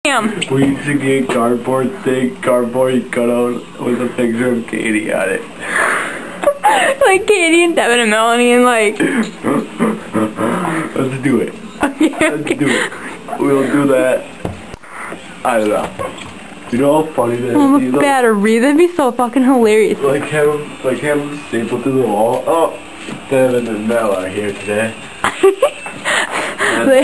Damn. We used to get cardboard cutout with a picture of Katie on it. Like Katie and Devin and Melanie and like... Let's do it. Okay, Let's do it. We'll do that. I don't know. You know how funny that is? Oh, the battery. That'd be so fucking hilarious. Like have them stapled to the wall. Oh, Devin and Mel are here today.